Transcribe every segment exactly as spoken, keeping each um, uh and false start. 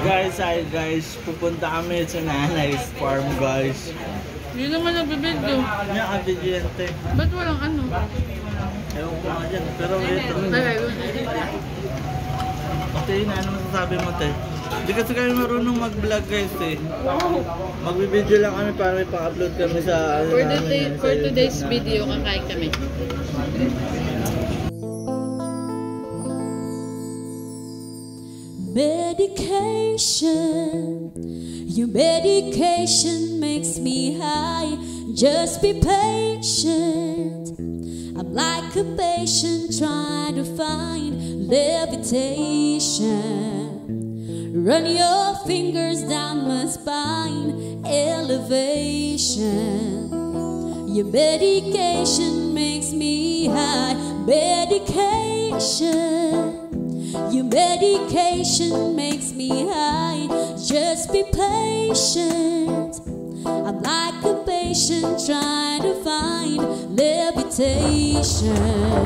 Guys, hi guys, pupunta kami sa Nanay's farm guys. Hindi naman nagbibidyo. Hindi ka bidyente. Ba't walang ano? Ewan ko nga dyan, pero ito. Ate, na ano masasabi mo te? Hindi kasi kami marunong mag-vlog guys eh. Magbibideo lang kami para may pa-upload kami sa ano For, namin, the day, sa for YouTube today's na. video, kakain kami. Medication, your medication makes me high. Just be patient. I'm like a patient trying to find levitation. Run your fingers down my spine, elevation. Your medication makes me high. Medication. Your medication makes me high. Just be patient. I'm like a patient trying to find levitation.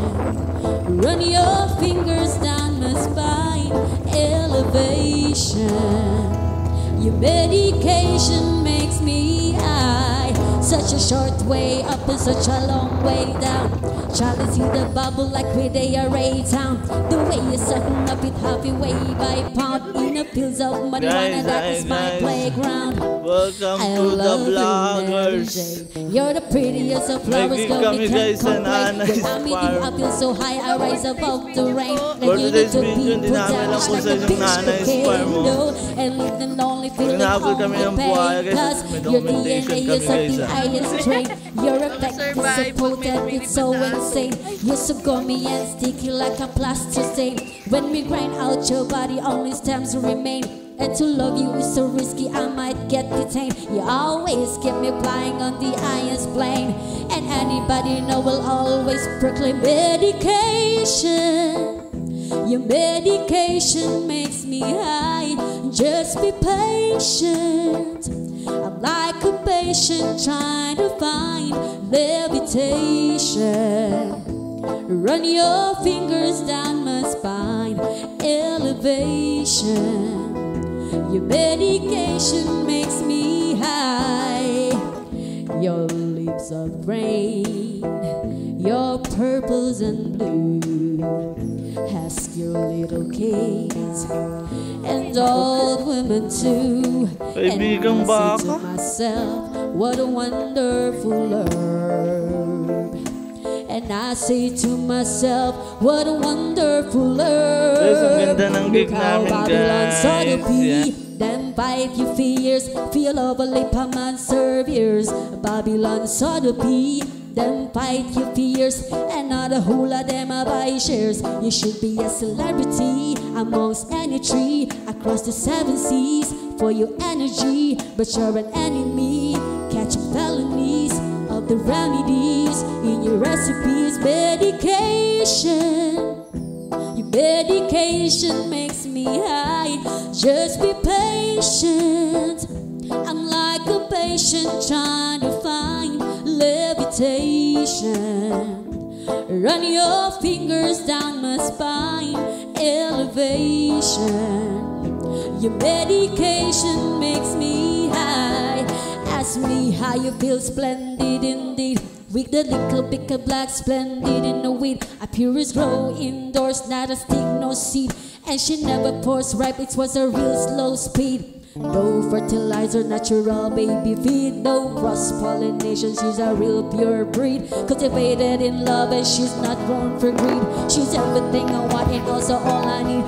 Run your fingers down my spine, elevation. Your medication makes me high. Such a short way up and such a long way down. Try to see the bubble like we they are a town. The way you're setting up it happy way by pound. In the fields of marijuana, that is my playground. Welcome I to the love vloggers. you, you're the prettiest of flowers, Naging girl, kami we guys can't sa Nanay's complain. When I'm with you, farm. I feel so high, I rise above the rain. For Like you today's need to video, be hindi put namin down alam kung like a saan yung bitch Nanay's farm mo. volcano. And leave the lonely feeling Hinabol on kami the ng buhaya, pain. guys, Cause may your D documentation N A kami, is of guys, the ah. highest trait. Your effect is so potent, it's so insane. You're so gummy and sticky like a plaster stain. When we grind out your body, only stems remain. And to love you is so risky, I might get detained. You always keep me flying on the highest plane. And anybody know will always proclaim medication. Your medication makes me high. Just be patient. I'm like a patient trying to find levitation. Run your fingers down my spine, elevation. Your medication makes me high. Your leaves of rain, your purples and blue. Ask your little kids and old women too. And I say to myself, what a wonderful herb. And I say to myself, what a wonderful herb. Guys, ang ganda ng gig namin guys. Yeah. Then fight your fears, feel over lip and serve years. Babylon saw the pea. Then fight your fears, and not a whole of them are buy shares. You should be a celebrity amongst any tree across the seven seas for your energy, but you're an enemy. Catch felonies of the remedies in your recipes. Medication, your medication makes me high. Just be patient. I'm like a patient trying to find levitation. Run your fingers down my spine, elevation. Your medication makes me high. Ask me how you feel, splendid indeed. With the little bit of black, splendid in the weed. A purest grow indoors, not a stick, no seed. And she never pours ripe, it was a real slow speed. No fertilizer, natural baby feed. No cross-pollination, she's a real pure breed. Cultivated in love and she's not born for greed. She's everything I want and also all I need.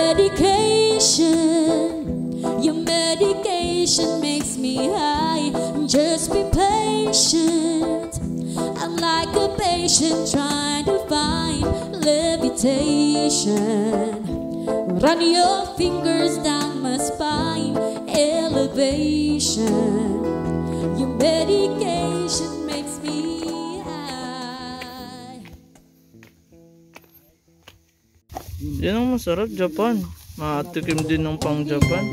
Medication, your medication makes me high. Just be patient. I'm like a patient trying to find levitation. Run your fingers down my spine, elevation. Your medication makes me high. Yan ang masarap, Japan. Makatikim din ng pang Japan.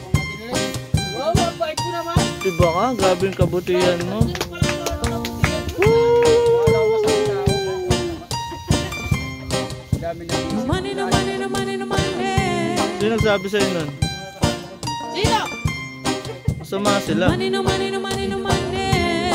Diba ka? Grabe yung kabutihan mo. Money, no money, no money, no money. Sino nagsabi sa'yo nun? Sama sila. Money, no money, no money, no money.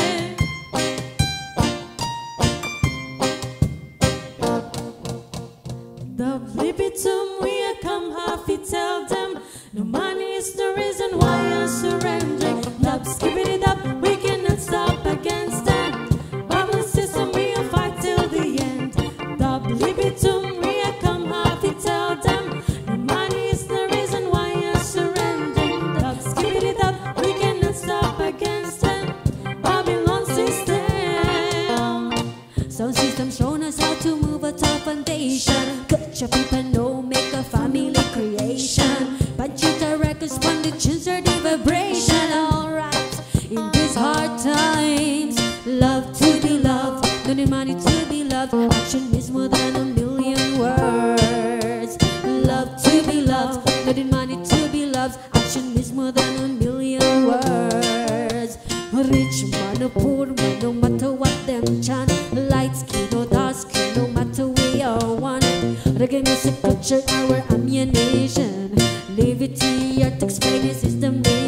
The Libitum, we come happy, tell them. No money is the reason why you're surrendering. Love, skip it up, we cannot stop against them. Bubble system, we will fight till the end. The Libitum, we come happy, tell them. No money is the reason why you're surrendering. Love, skip it up, we cannot stop against them. Babylon system. Sound system shown us how to move a top foundation. Cut your people know, make a family creation. Panchita records, fund the tunes are the vibration. Alright, in these hard times, love to be loved, no need money to be loved. Action is more than a million words. Love to be loved, no need money to be loved. Action is more than a million words. Rich man or poor man, no matter what them chant. Light skin or dark skin, no matter we are one. Reggae music culture, our ammunition. Liberty, art explain this is the main.